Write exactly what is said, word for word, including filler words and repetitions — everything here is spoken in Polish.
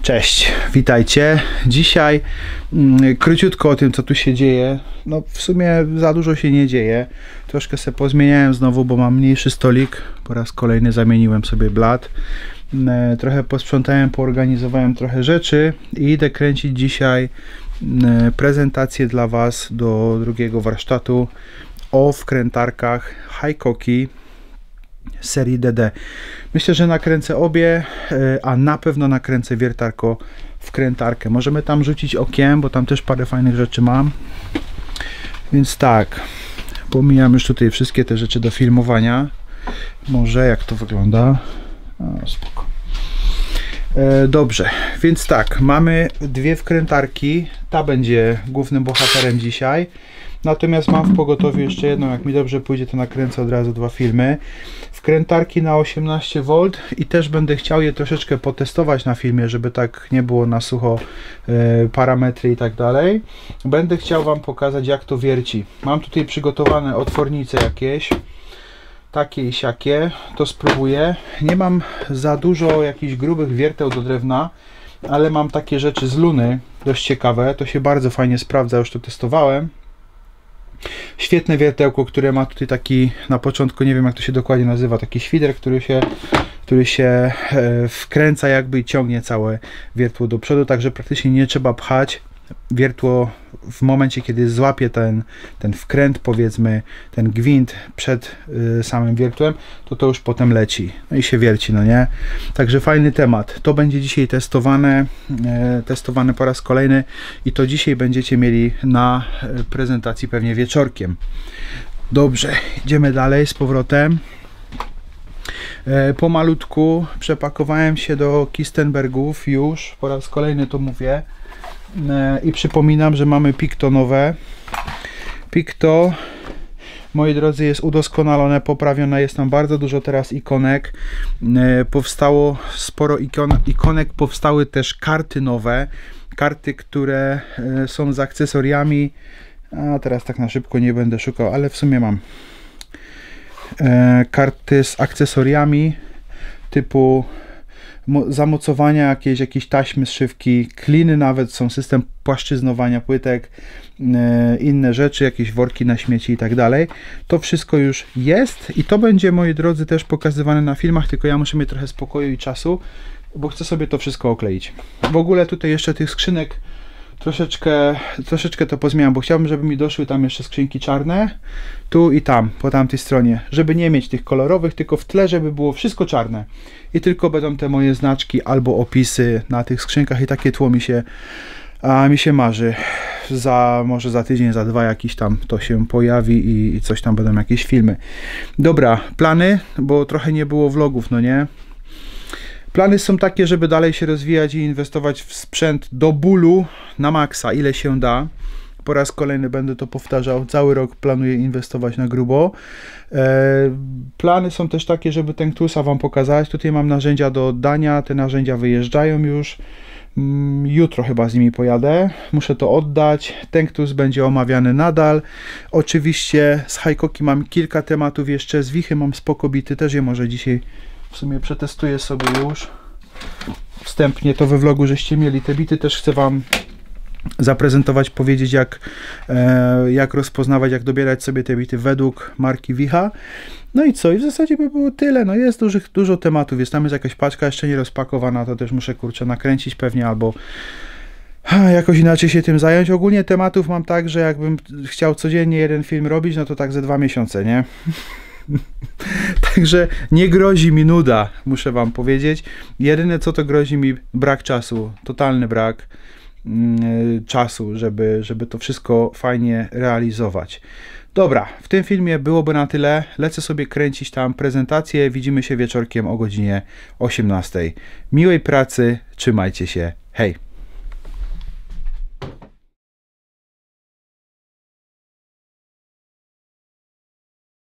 Cześć, witajcie. Dzisiaj mm, króciutko o tym, co tu się dzieje. No w sumie za dużo się nie dzieje. Troszkę sobie pozmieniałem znowu, bo mam mniejszy stolik. Po raz kolejny zamieniłem sobie blat. E, trochę posprzątałem, poorganizowałem trochę rzeczy i idę kręcić dzisiaj e, prezentację dla Was do drugiego warsztatu o wkrętarkach Hycoki serii D D. Myślę, że nakręcę obie, a na pewno nakręcę wiertarko wkrętarkę. Możemy tam rzucić okiem, bo tam też parę fajnych rzeczy mam. Więc tak, pomijam już tutaj wszystkie te rzeczy do filmowania. Może jak to wygląda? O, spoko. E, dobrze, więc tak, mamy dwie wkrętarki. Ta będzie głównym bohaterem dzisiaj. Natomiast mam w pogotowiu jeszcze jedną, jak mi dobrze pójdzie, to nakręcę od razu dwa filmy. Wkrętarki na osiemnaście wolt i też będę chciał je troszeczkę potestować na filmie, żeby tak nie było na sucho, e, parametry i tak dalej. Będę chciał Wam pokazać, jak to wierci. Mam tutaj przygotowane otwornice jakieś, takie i siakie, to spróbuję. Nie mam za dużo jakichś grubych wierteł do drewna, ale mam takie rzeczy z Luny, dość ciekawe, to się bardzo fajnie sprawdza, już to testowałem. Świetne wiertełko, które ma tutaj taki, na początku nie wiem jak to się dokładnie nazywa, taki świder, który się, który się e, wkręca jakby i ciągnie całe wiertło do przodu, także praktycznie nie trzeba pchać. Wiertło w momencie, kiedy złapie ten, ten wkręt, powiedzmy, ten gwint przed y, samym wiertłem, to to już potem leci. No i się wierci, no nie? Także fajny temat. To będzie dzisiaj testowane, y, testowane po raz kolejny i to dzisiaj będziecie mieli na y, prezentacji pewnie wieczorkiem. Dobrze, idziemy dalej z powrotem. Y, pomalutku przepakowałem się do Kistenbergów już, po raz kolejny to mówię. I przypominam, że mamy Picto nowe. Picto, moi drodzy, jest udoskonalone, poprawione, jest tam bardzo dużo teraz ikonek. Powstało sporo ikon, ikonek, powstały też karty nowe. Karty, które są z akcesoriami. A teraz tak na szybko nie będę szukał, ale w sumie mam karty z akcesoriami typu zamocowania, jakieś, jakieś taśmy z szywki, kliny nawet są, system płaszczyznowania płytek, inne rzeczy, jakieś worki na śmieci i tak dalej. To wszystko już jest i to będzie, moi drodzy, też pokazywane na filmach, tylko ja muszę mieć trochę spokoju i czasu, bo chcę sobie to wszystko okleić. W ogóle tutaj jeszcze tych skrzynek troszeczkę, troszeczkę to pozmieniam, bo chciałbym, żeby mi doszły tam jeszcze skrzynki czarne, tu i tam, po tamtej stronie, żeby nie mieć tych kolorowych, tylko w tle, żeby było wszystko czarne i tylko będą te moje znaczki albo opisy na tych skrzynkach i takie tło mi się, a mi się marzy. Za, może za tydzień, za dwa jakiś tam to się pojawi i, i coś tam będą jakieś filmy. Dobra, plany, bo trochę nie było vlogów, no nie? Plany są takie, żeby dalej się rozwijać i inwestować w sprzęt do bólu na maksa, ile się da. Po raz kolejny będę to powtarzał. Cały rok planuję inwestować na grubo. E, plany są też takie, żeby Tenktusa Wam pokazać. Tutaj mam narzędzia do oddania. Te narzędzia wyjeżdżają już. Jutro chyba z nimi pojadę. Muszę to oddać. Tenktus będzie omawiany nadal. Oczywiście z Hycoki mam kilka tematów jeszcze. Z Wichy mam spoko bity. Też je może dzisiaj w sumie przetestuję sobie już wstępnie, to we vlogu żeście mieli te bity. Też chcę Wam zaprezentować, powiedzieć jak, e, jak rozpoznawać, jak dobierać sobie te bity według marki Wicha. No i co? I w zasadzie by było tyle. No jest dużych, dużo tematów. Jest tam jest jakaś paczka jeszcze nie rozpakowana, to też muszę, kurczę, nakręcić pewnie albo ha, jakoś inaczej się tym zająć. Ogólnie tematów mam tak, że jakbym chciał codziennie jeden film robić, no to tak ze dwa miesiące, nie? Także nie grozi mi nuda, muszę Wam powiedzieć. Jedyne co to grozi mi brak czasu, totalny brak yy, czasu, żeby, żeby to wszystko fajnie realizować. Dobra, w tym filmie byłoby na tyle. Lecę sobie kręcić tam prezentację. Widzimy się wieczorkiem o godzinie osiemnastej. Miłej pracy, trzymajcie się, hej!